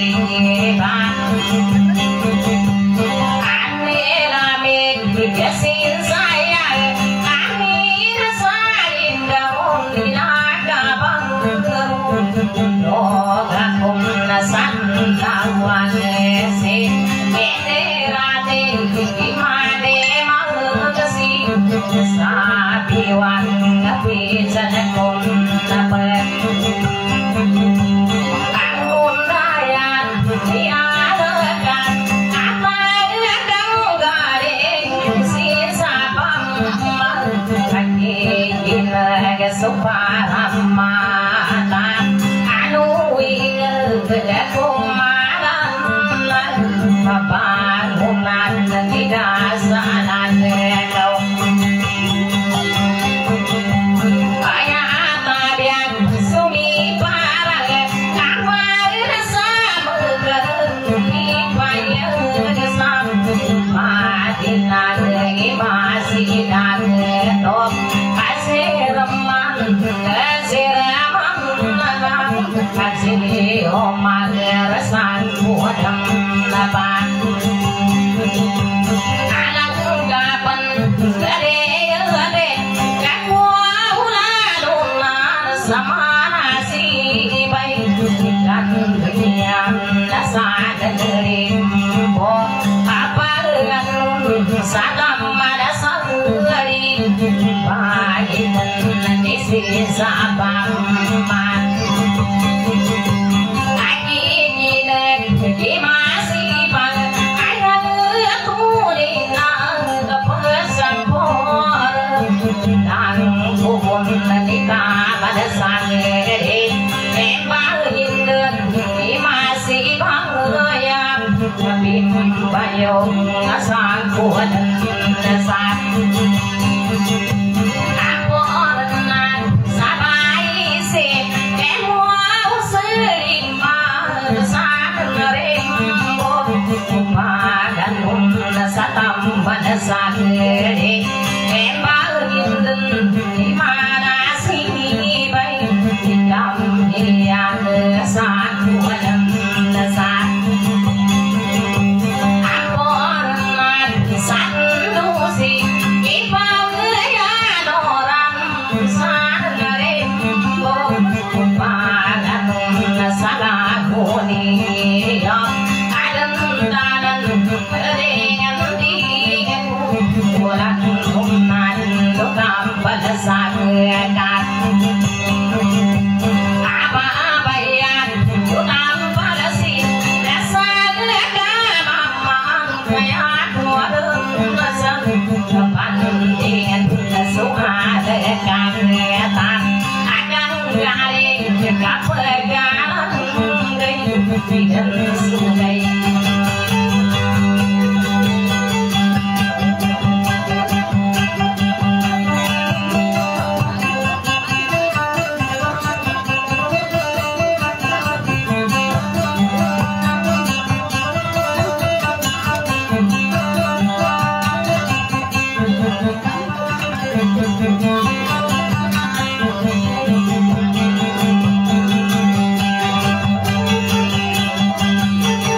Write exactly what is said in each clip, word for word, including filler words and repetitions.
Hãy subscribe cho kênh Ghiền Mì Gõ để không bỏ lỡ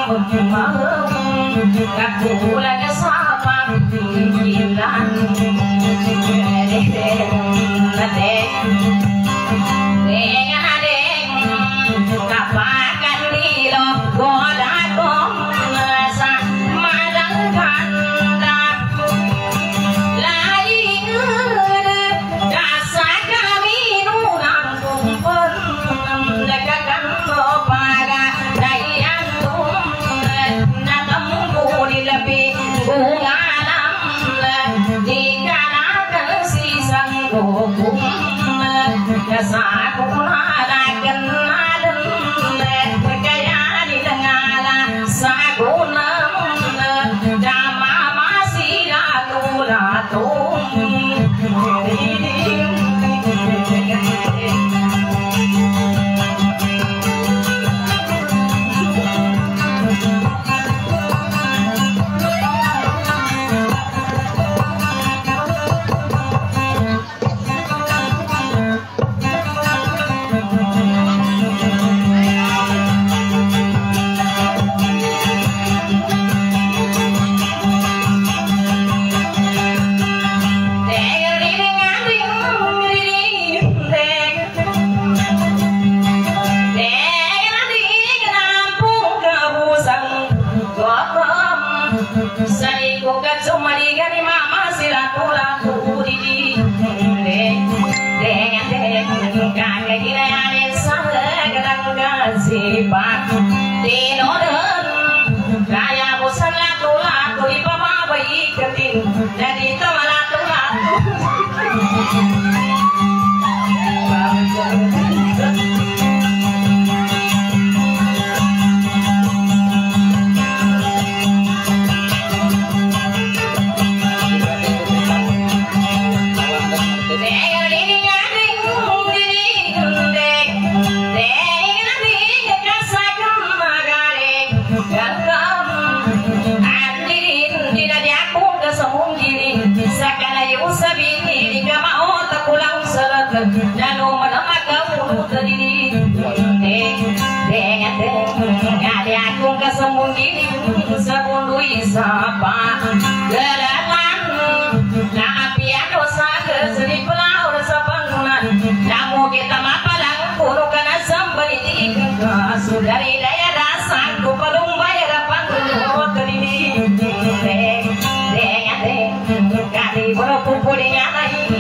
Dari daya rasaku pelung bayar panggung terini deng deng deng kali berkumpul dengan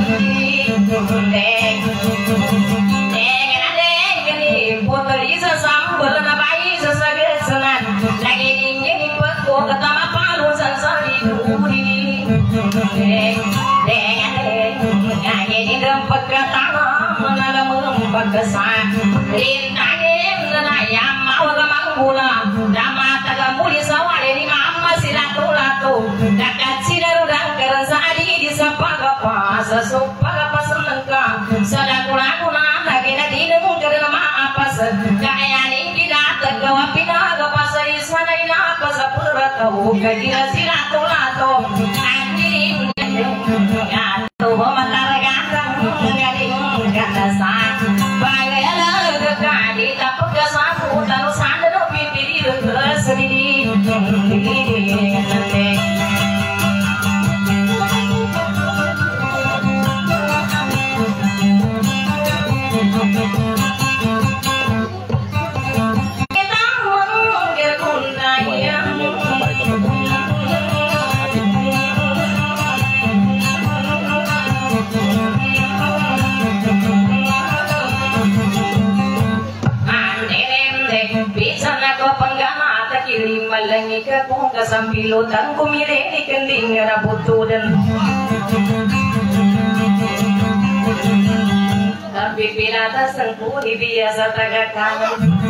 deng deng deng ini putri sesambel nabai sesagesenan lagi dingin peku ketama palu sensari duri deng deng deng kali di dempet ke tanah menada mengumpat kesan rintangin ayam mau kemang gula dama taga muli sawale di mama silatu-latu dakat sidarudang kerasadi di sapagapa sesupagapa senengka sadakuna-kuna lagi nanti dengung karena apa kaya ning tidak tergawa pina gapa saisana ina apa sapuratu kajira silatu-latu anjirin atu matar ganteng gading kata bagayala dekadi tapuk sapu taruh sana do pipi terus sedih malangi ka kung kasampilotan kumire ni kending nga butudan tapi pinata sangkuni biasa tagakan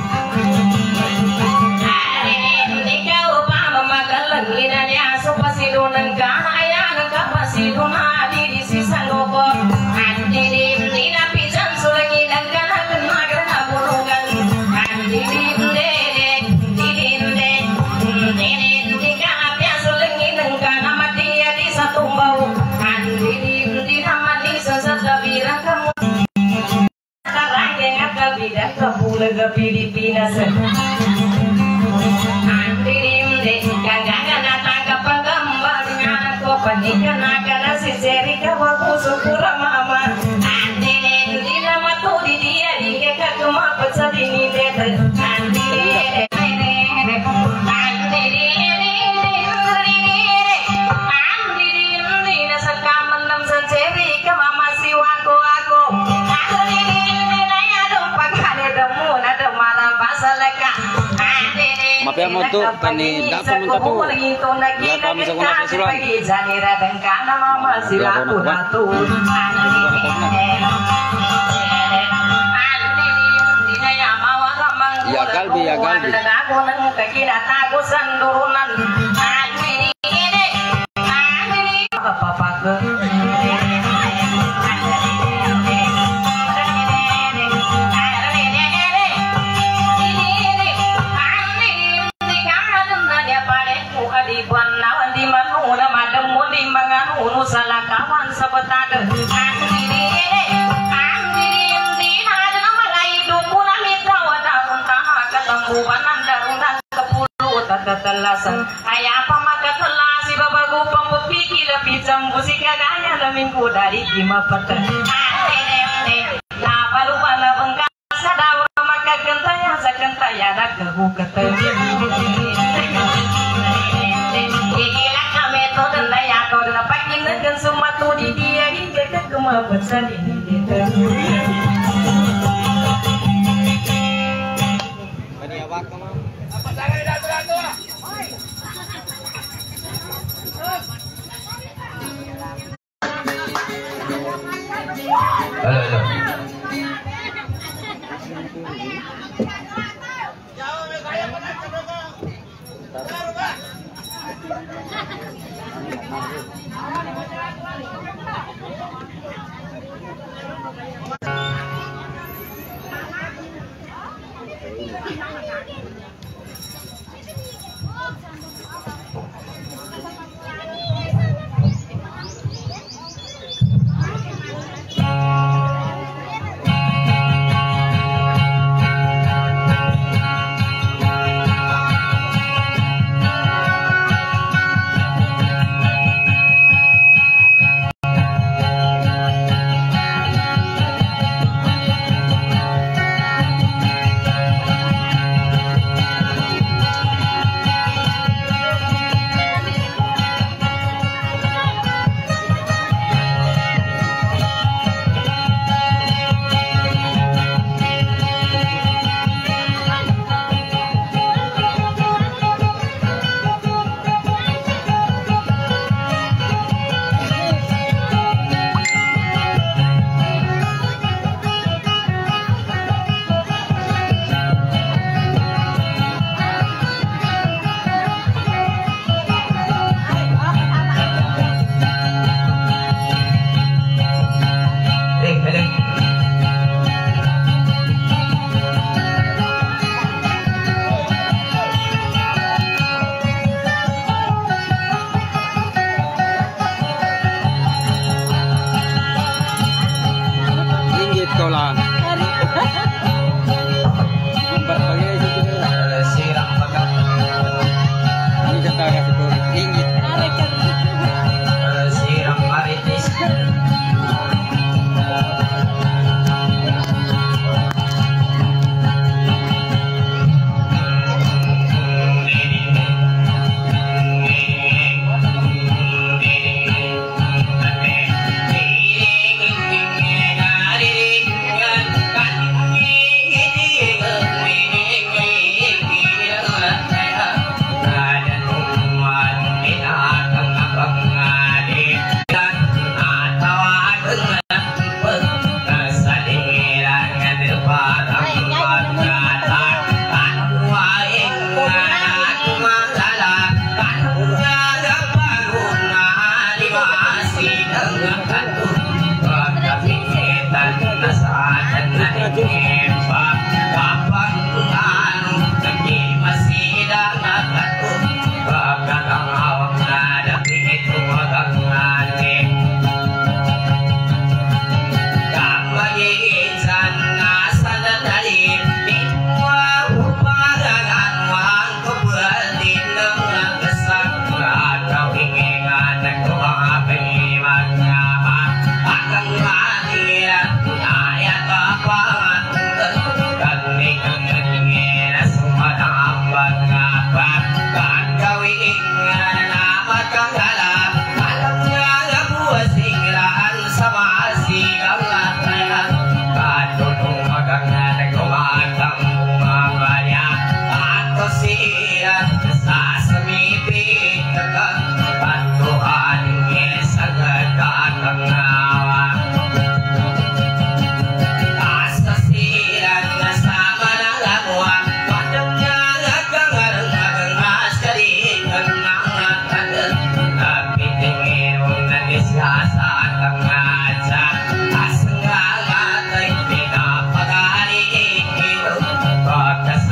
ikaw pa mamagalang linanya so pasidonan ka ayanan ka pasidonan di sisang loko andidim ninapisan sulangin ang kanakan magana punugan andidim bilang kamu sekarang yang akan bilang kamu lega Pilipinas Andirim de kagak datang ke pengembarnya ko panikan akan siseri kawaku syukur mama. Andirim di nama tu di dia di kekak cuma pecat ini deh. Andirim Mapya mo to kani dapat mo to. Ya kami sa kuna kasuran. Ya galbi ya galbi. salah kawan sebetar andiri andiri dina nama lain dukuna mitra wadahun taha ketemu banandarunan kepuluh tetelasan ayah apa maka telasi babagu pembukiki lebih jambu si kaganya leminggu dari kima peten andiri nah baru bala bengkak sadaur maka gentaya sakentaya dak kehu ketemu dan semua tu di dia hingga ke kemapasan ini kita. Apa tangan dah tu? Halo halo.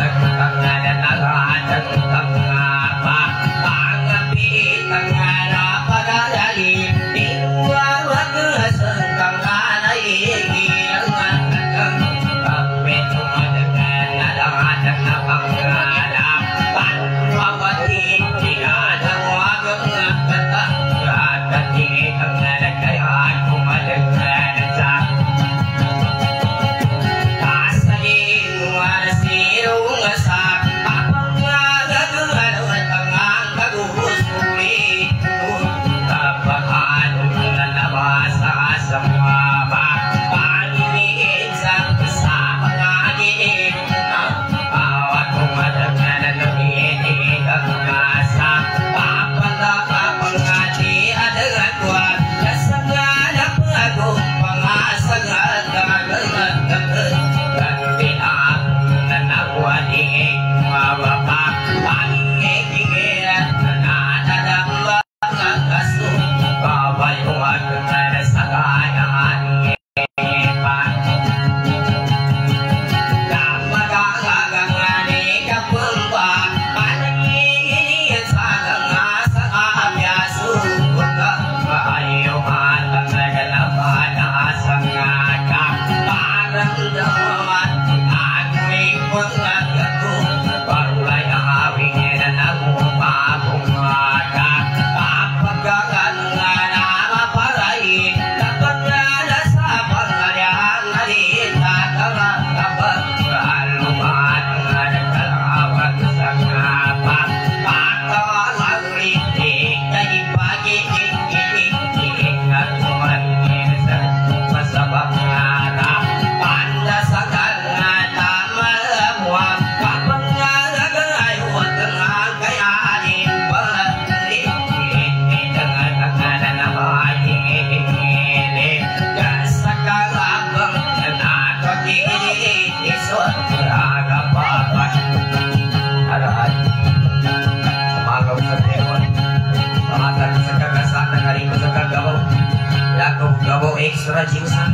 Ekstra jiusan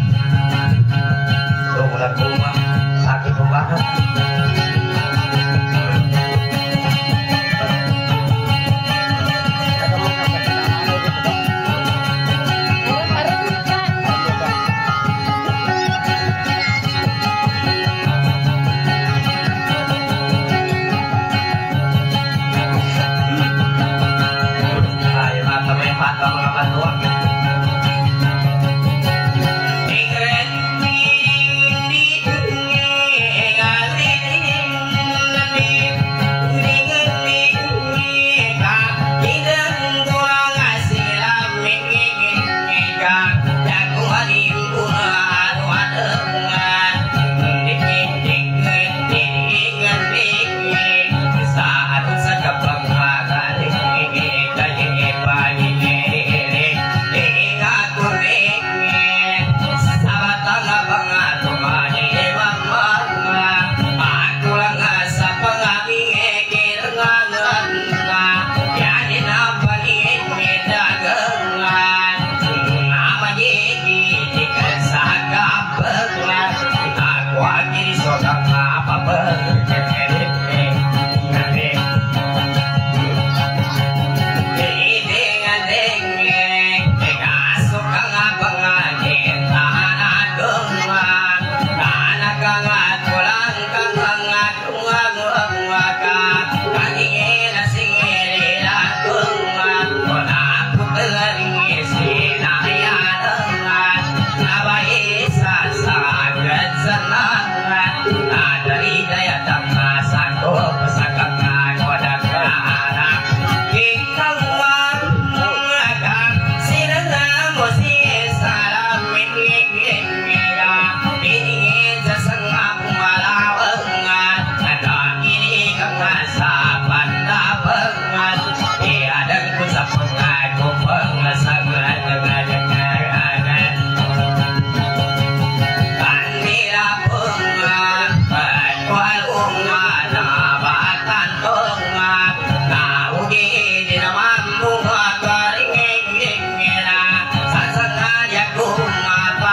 tuh bulan rumah sakit banget. Ayo mata main patah melakukan doang.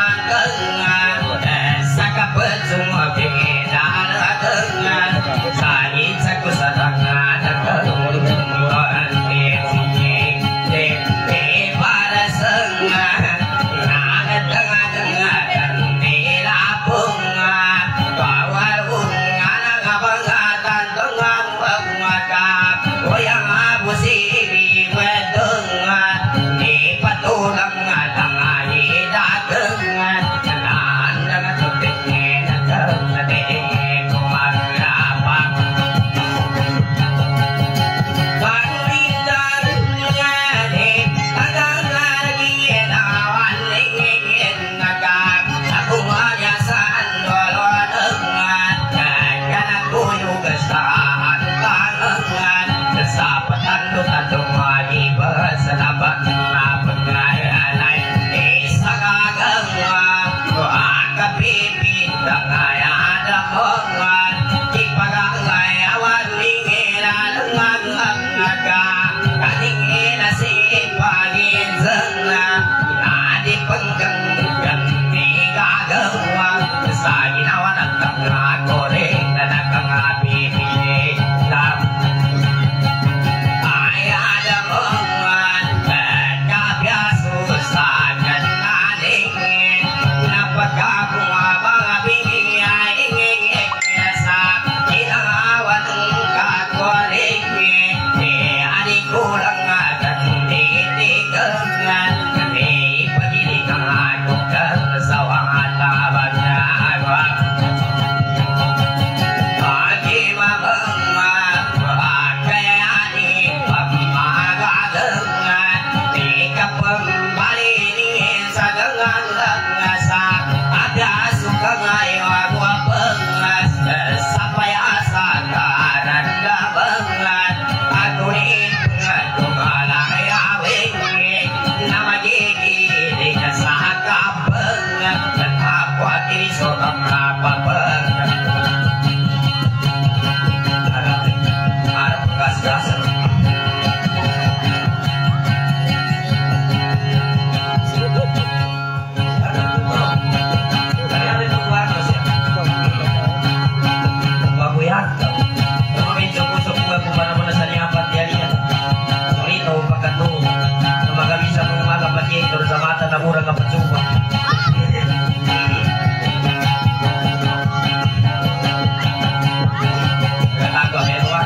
Sa kesahan kangen kesapatan lu tantung lagi berselabat pengayalan isa kageng doa pipi dangaya ada mengan cipagangay awan lingiran ngaganga kaningin si pagin zengna adi penggeng gani kageng sa ginawa ng tangagoreng na nakangapipili lang ay adamangan at kapiasusan at naningin na pagkakunga mga bingay inging sa inawan ng kagoreng eh adik kulang at titigangan eh ipagili kang agong kasawangan tabag na murang apa coba agak mewah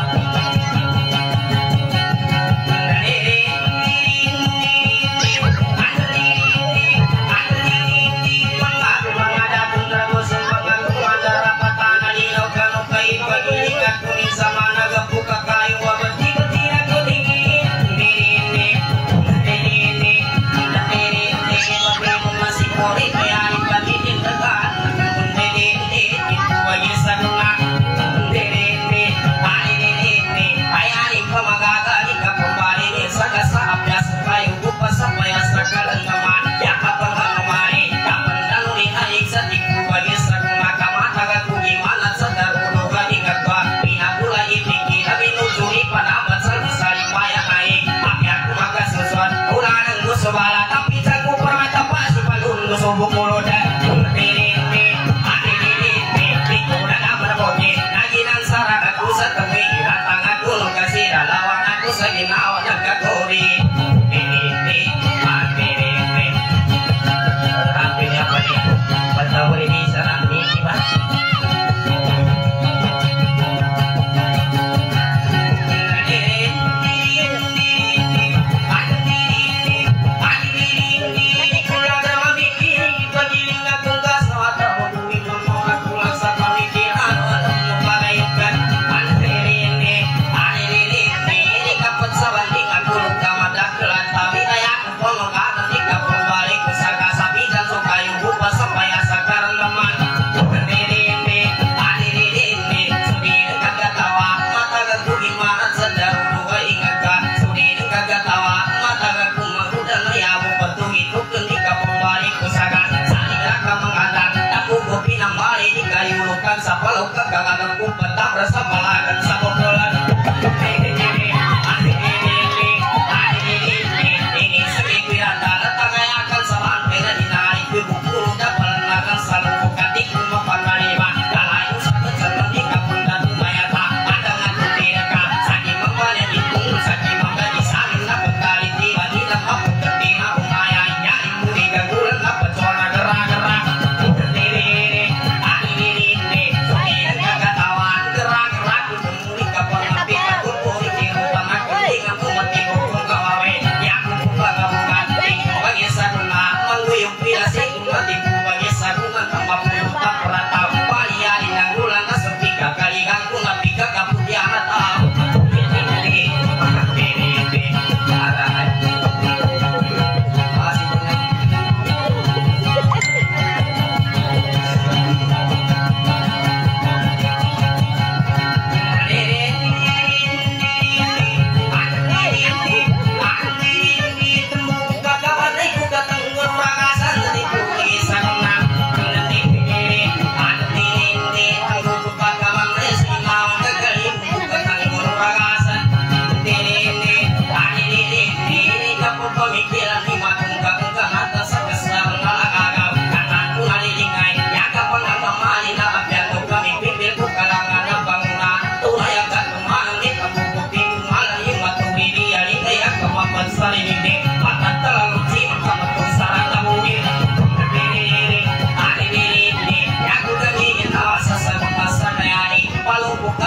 sebala tapi jago permata pasti palung sobok mulut ini ini ini ini udah apa boje naginan sarang aku setepi datang aku lokasi lawan aku seginaw nagkakori ini ini ini ini artinya apa nih patawari di sana ini mas sa palaw kagagan kung patabra sa palagan sa populan ini segi pirata natangayakan sa manpera dinari kubukulo dapat nagan sa lukatik mapanariba kalayo sa katsatan di kapunda tumayata adangan tumiraka saki mamanya ditunggu saki mamanya disamin na pagkali di badina kapagdating na umaya nyari muli gagulan na patsona gara-gara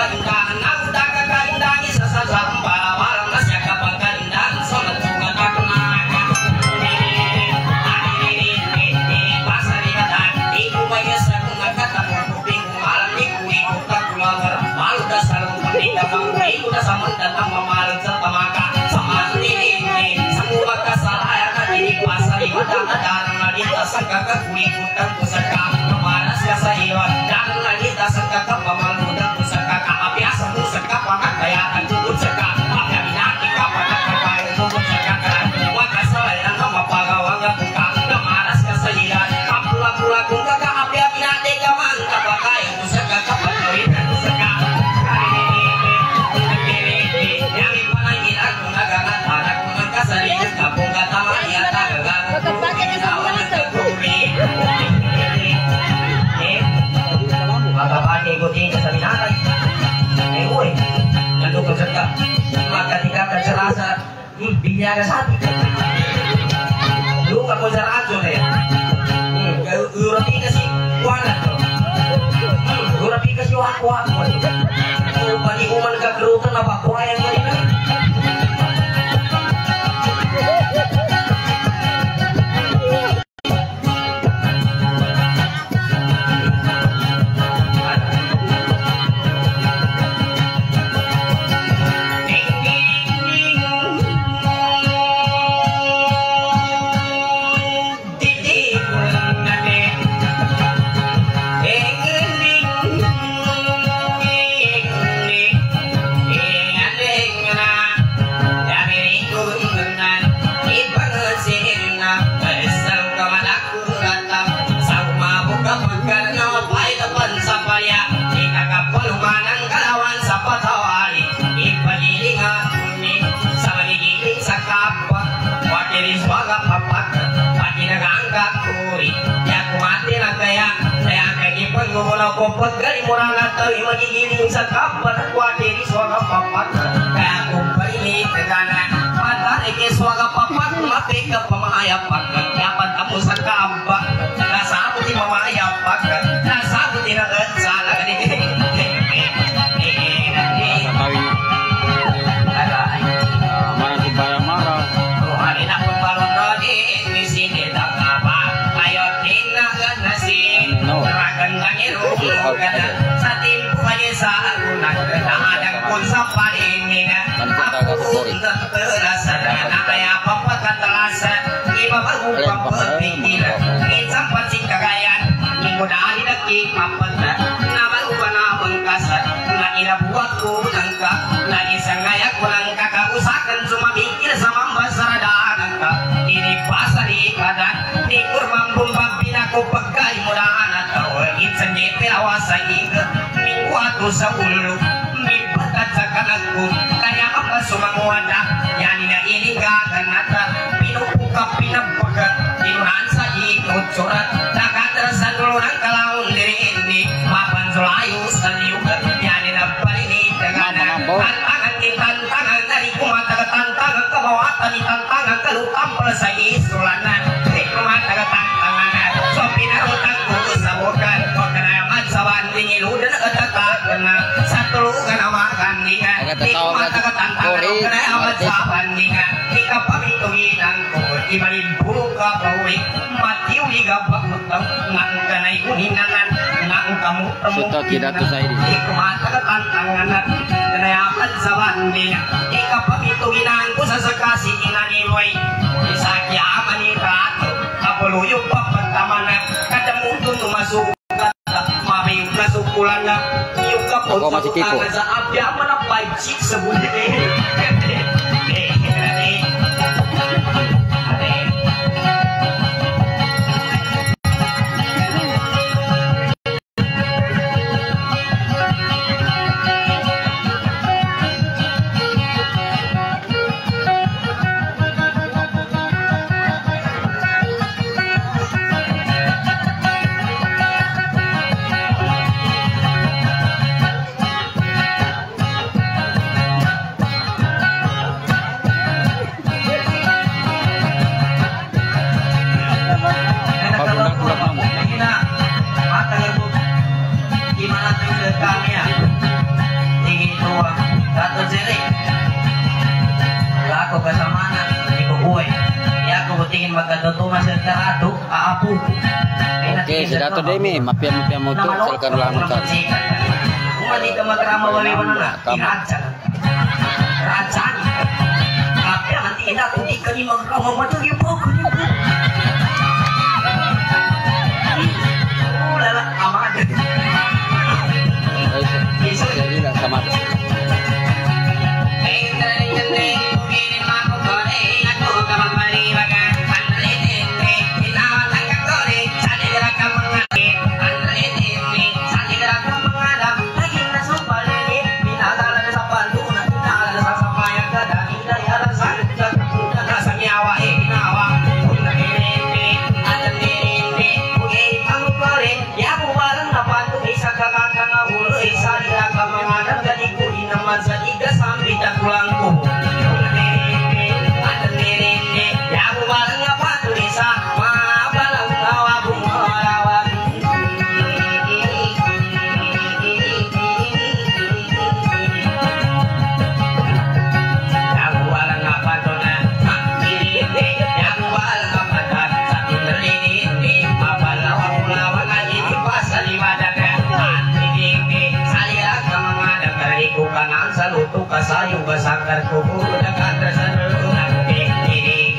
kaindahan aku tak kekaindahan sesasamba malam nasya kapangkaindahan solat juga tak kenaka pasar ibadah ibu bayar sakuna kata kuping malam iku iku tak kulabar malu dasar penting bang iku dasar mendatang memalang serta maka sama ini semua kesalahan di pasar ibadah dan ladita sangka kuiku tak pusaka kemaras jasa iwan dan ladita sangka kepamalu dan pusaka biasa pusaka pakai daya dan pusaka apa binati kapan kapan pusaka kan maka saya nama pagawang buka kemaras jasa iwan kapula pula kuka apa binati kaman kapakai pusaka kapan dan pusaka yang ipanangin aku nagaran aku nagkasari kapung katama ya tagagan maka pakai ikutin ke seminari eh woi lalu keserta maka ketika terserasa binya ada satu lu gak mau aja ya urut kasih kualat urut kasih wakwa bagi uman kegerutan apa kuah yang lain kopot gali murang atau magigiling sa kapan kuatiri swaga papat kaya kumpali tegana padar eke swaga papat mati ke pemahayapak dapat kamu sa kaamba nasa aku di mamahayapak nasa aku di nagansala gani mana si barang marah oh hari na pun balon lagi di sini tak apa ayo tindakan nasi ragan gangiru sa timpo kayo sa agunan nakadang kung sa palinga ako terasa na kaya papagkatalasan iba magupang pagpigilan isang pansing kagayan mudali na kipapata na malupanabang kasat na inabuhat ko ng ka na isang ngayak ko ng kakausakan sumabikil sa mambasaradaan ka inipasari kadan di kurmang bumbang pinakupagkay mudaan at tawag itsan di pinawasa iga mingwado sa ulo mibatat sa kanagko kaya ang sumanguada yan na inigagan nata pinupukap pinapagat inuran sa ikot surat nakatrasan ulo ng kalaon diri ini mapansulayo sa liyugat yan na palinit tagana tantangan itantangan dari kumataga-tantangan kabawatan itantangan kalutampal sa isulanan di kumataga-tantangan so pinarutan ko sa bukan huwag ka na yaman sa banding iludan nagatataan na sa tulugan ang mga kandingan di kumataga-tantangan huwag ka na yaman sa bandingan di ka pamituginan ko ibalin puro ka pauwi matiwi ka pagmutang ngang ka na'y kuninangan ngang kamutang Suto tidak tuh saya di di kumataga-tantangan na kanayaman sa bandingan di ka pamituginan ko sa sakasi inaniloy di sa kiyaman ni Rato kapuluyong papagtamanan kada mundo numasukat mabiyong nasukulan na yung kapot Ako masih tipo. sa abya man ang five six sa bulit eh tua Ratu Jeli laku kesamana di kubuy ya aku butingin magkatutuman sa Ratu aapu. Oke, sudah tuh Demi, mafia-mafia motor silakan ulang kan. Kung dito magrama waliwan na inaadsa. Rajan. Tapi ang tina kung di ka ni magrama matuli po ko ni po. Lala amad. Jadi lah sama. Kasayong basakar ko po nakanda sa nalungan Hindi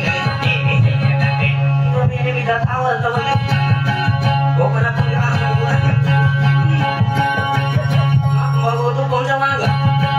Hindi bidatawal tawag Huwag ka na pong gano'n magutupong sa mga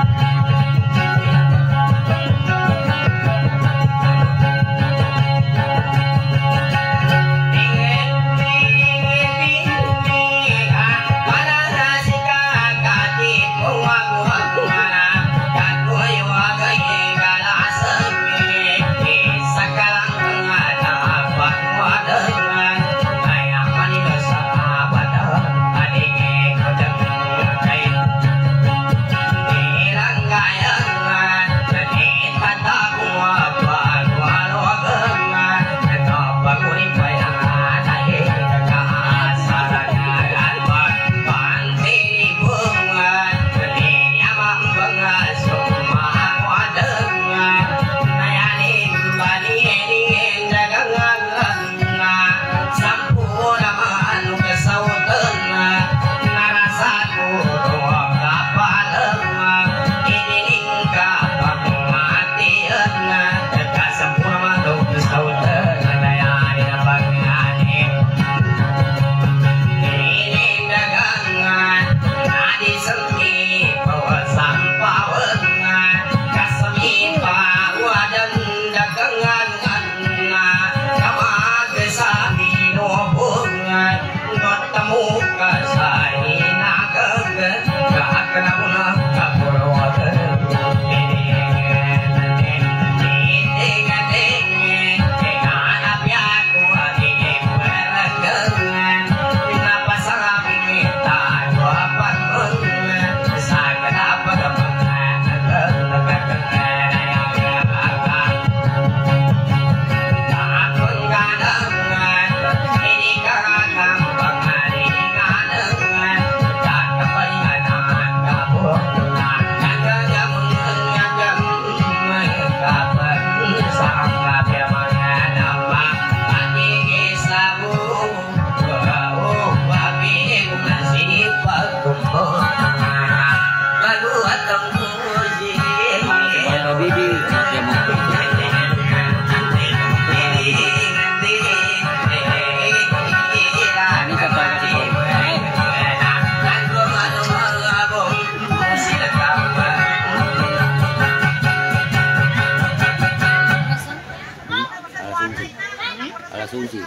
asumsi.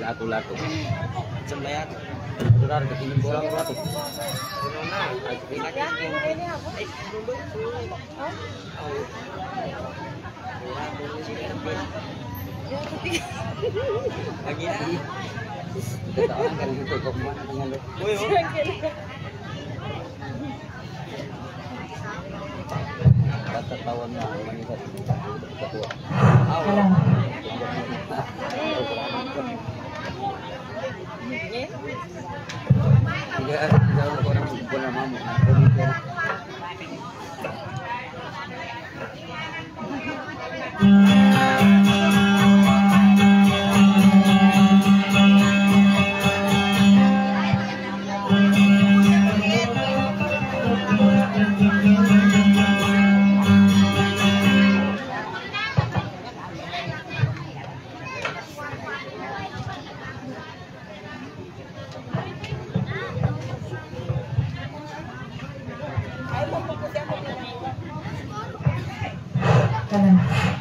lato-lato. Sembayat. Sudah kesini bola lato. Lagi lagi. Kita orang kan itu kok mana dengan lu. Kata tawan na manisa ketua. Alam. Tidak jauh orang bukan mamu. Alam.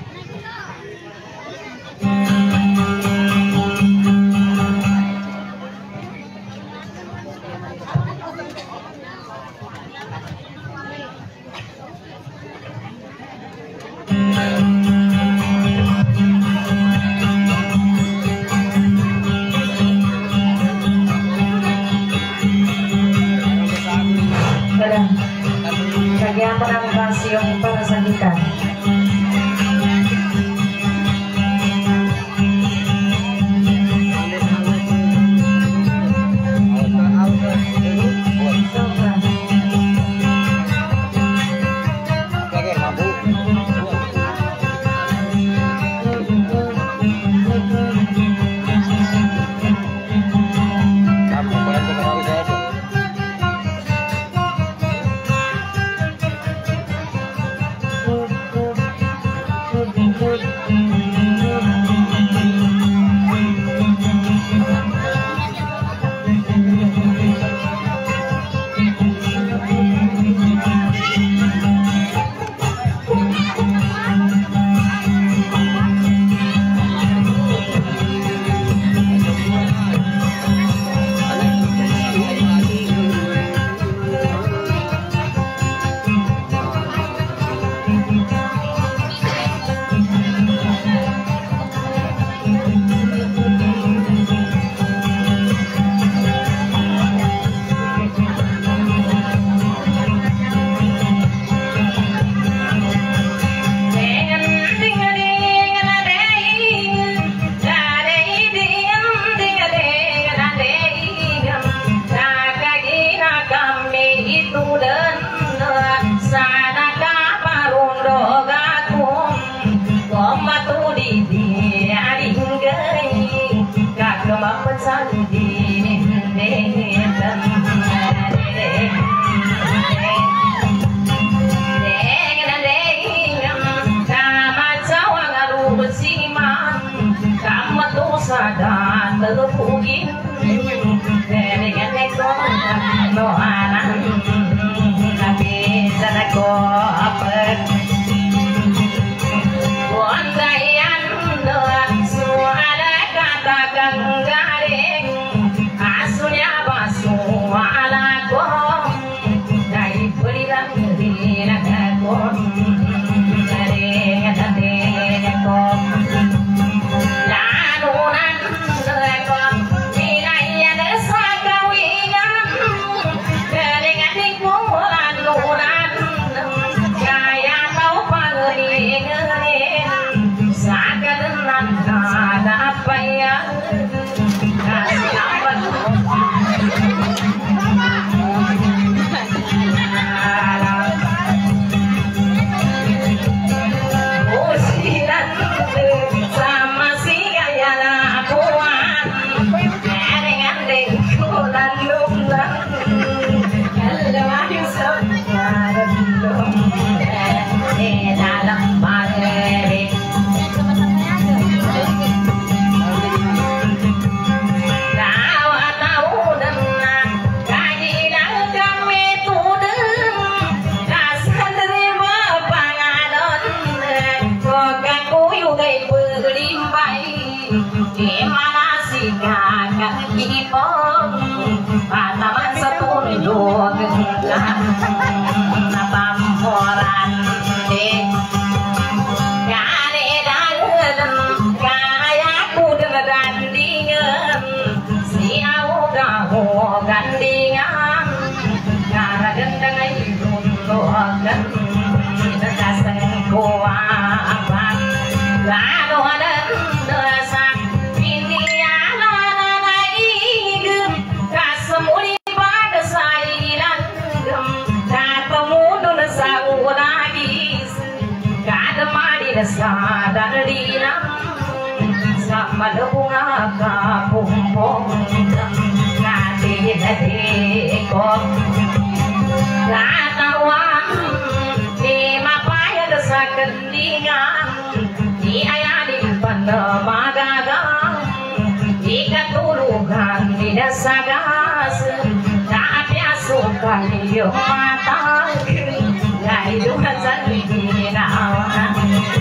Alam. Lagyan mo ng basyo para sa gitar. Dan berpugin dengan ekor doanan tapi sadako apa wandaian doan suara katakan garing asunya basu ala kom dari berilang dina kom dari dari kom Hãy subscribe cho kênh Ghiền Mì Gõ để không bỏ lỡ kakak ipong pataman setunduk pamporan deh kare dalam kaya ku dengan dingan si au gaho gandingan kara gendang ibu logan kaseng kuah apa lalu ada dosa ini ala naik kasemuli pada sailan ketemu dosa lagi kada mari sadar dilam sama bunga kapumpong ngati dadi kok katawan kendingan di ayah di pada magagang di ketulugan di desa gas tak biasa kali mata nggak hidup sendiri nawan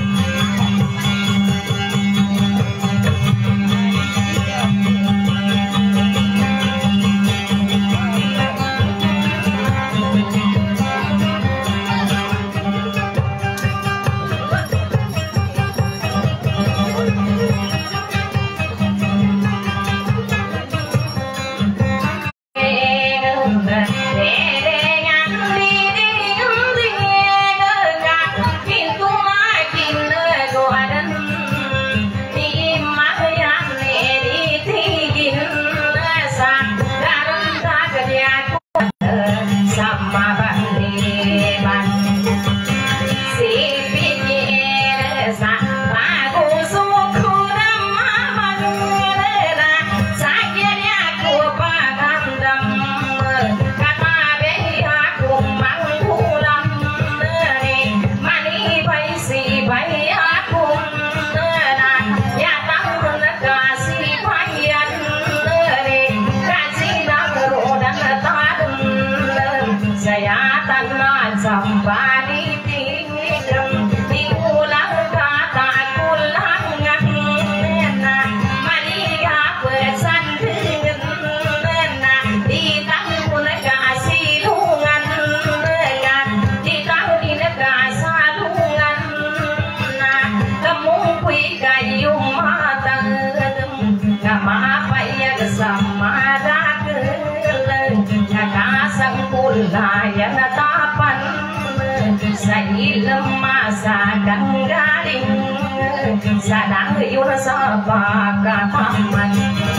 yang tapan saya masakan garing sadang yun sa pagkataman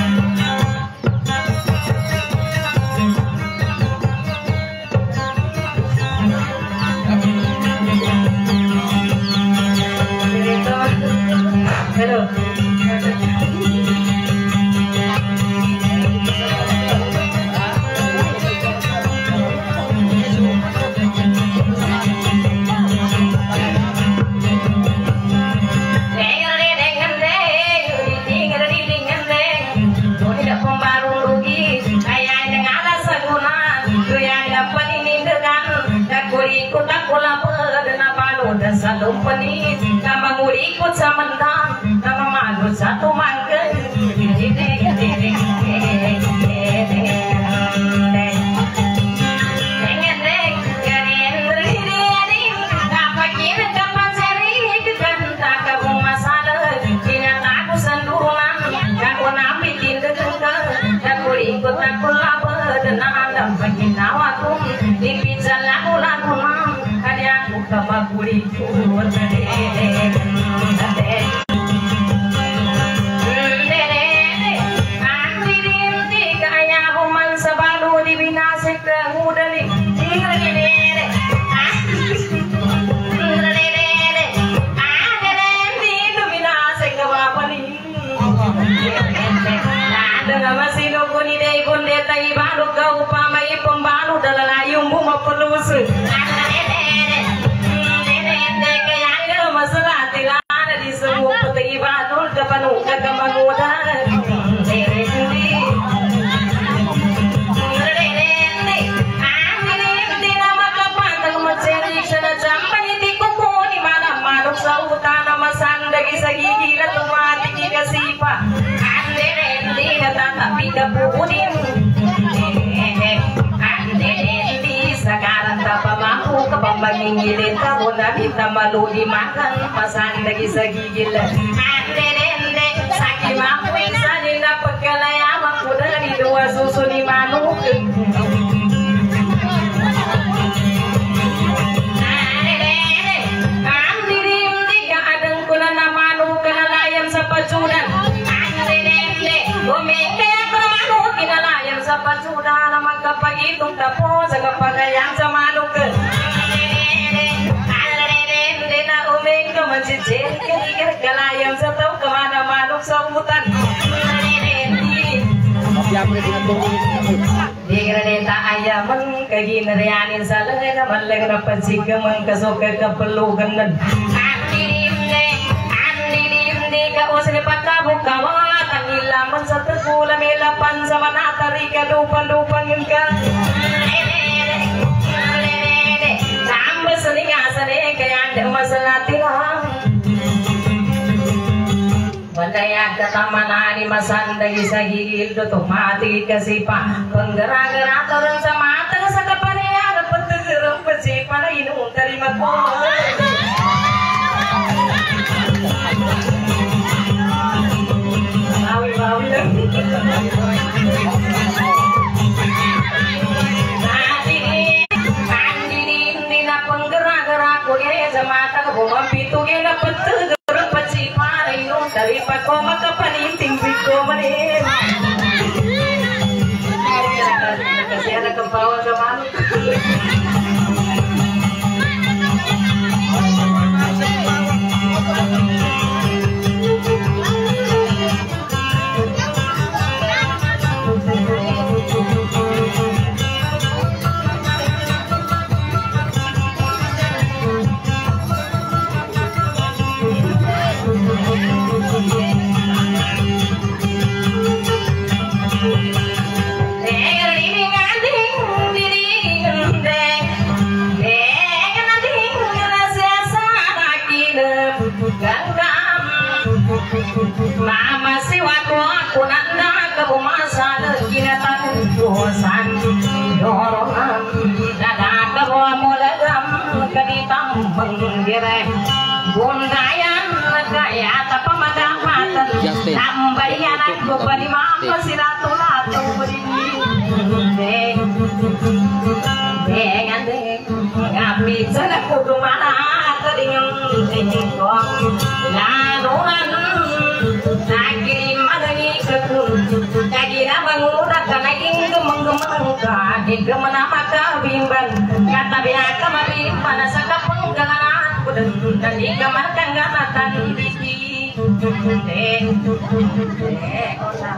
hello satu penit, nama ngurikut samantang, nama malu satu mangke. kapudin sekarang tak mampu kepembangin gilin kamu nabi tak malu dimakan pasan lagi segigil ande sakit mampu insani dapat kalaya mampu dari dua susu di manuk ande tiga adeng kulana manuk kalayam sapacudan ande gomeke manuk kinalayam sapacudan maka pagitung tapo jaga pagayang sa manuk mencicir kira kalayam sa tau kemana manuk sa hutan Digreta ayaman kaginarianin sa langay na malang na pansigamang kasoka kapalugan na Andilimde, andilimde ka o sinipat na bukawatan ilaman sa terpula milapan sa manatari ka dupan-dupan yun ka Samba seningasan eh kaya anda masalati lang Bandaya kataman ni masandagi sa gigil do tumati kasi pa penggera-gera turun sa mata sa kaparian pagtegerang pasi para inung terima po Bawi-bawi lang penggera-gera ko ya sa mata ko mampito na pagtegerang pasi para inung dari pako makapaninting biko manin kasi ada kebawa sa manuk Mama siwako ako nanda kabumasan kinatan dosan dorongan nagagawa mo lagam kanitang manggire bundayan kaya tapamagamatan tambayan ako pa ni mama sila-tula-to deng dengan deng ngamit sa nagpugumana kalingang tingkong lanuhan Nakirim adagi kekun Kagina mengurat Kanaging gemeng-gemeng Kaging gemena maka bimban Kata biaka mabim Panasa kapenggalan Kudan dan ikamarkan ganatan Diti Dek Dek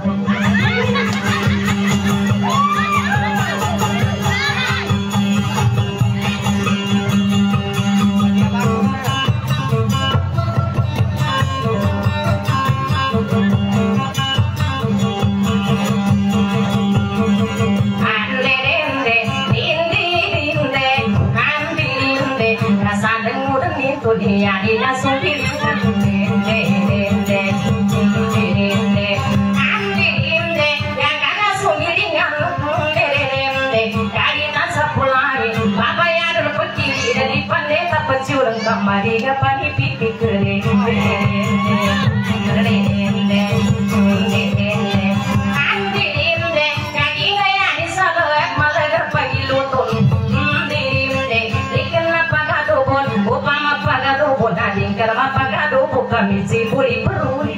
Dia dia sungkin dende dende dende ande dende yang kana sungiringan dende karina sapulai baba ya repeti dari pandeta pecurang kamari ga pani pipi kere dende dende dende ande dende kaginga ya di salat malagar pagi lutun dende dikenal pagado bon upama pagado bon ading karma pagado kami siburi peruri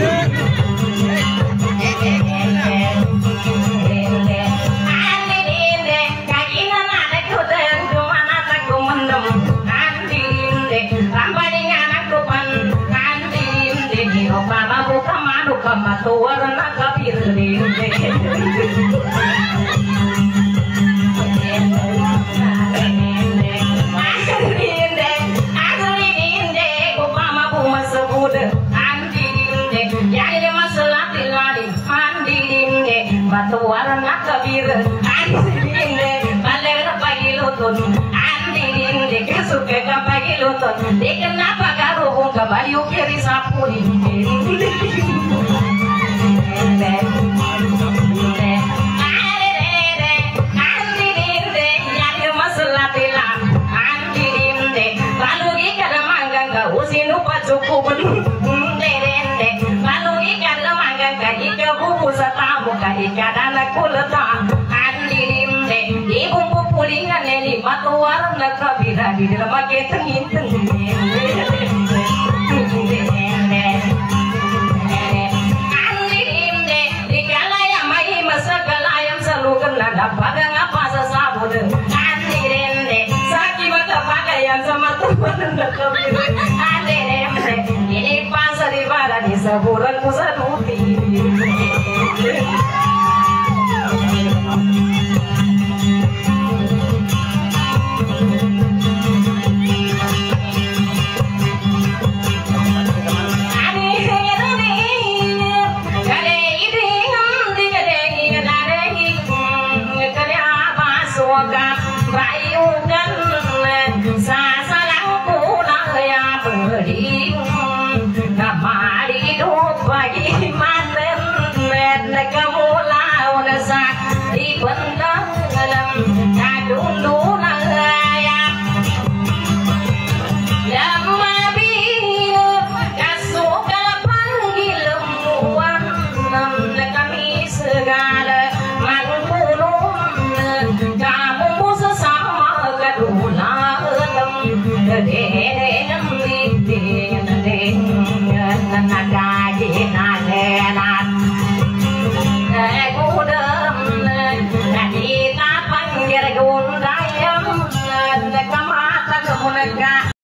Batuaran nak kabir, andin de, balik pagi lutun, andin de, kesuke pagi lutun, de kenapa karo kabayu kiri sapuri. di kadana kulata andirim de di bumbu pulingan ini batu warna kabira di dalam pakai tengin tengin andirim de di kalaya mai masa kalayam selalu kena dapat ngapa sesabut andirim de sakit mata pakaian sama tuan kabira andirim de ini pasar di barat di sebulan kusanuti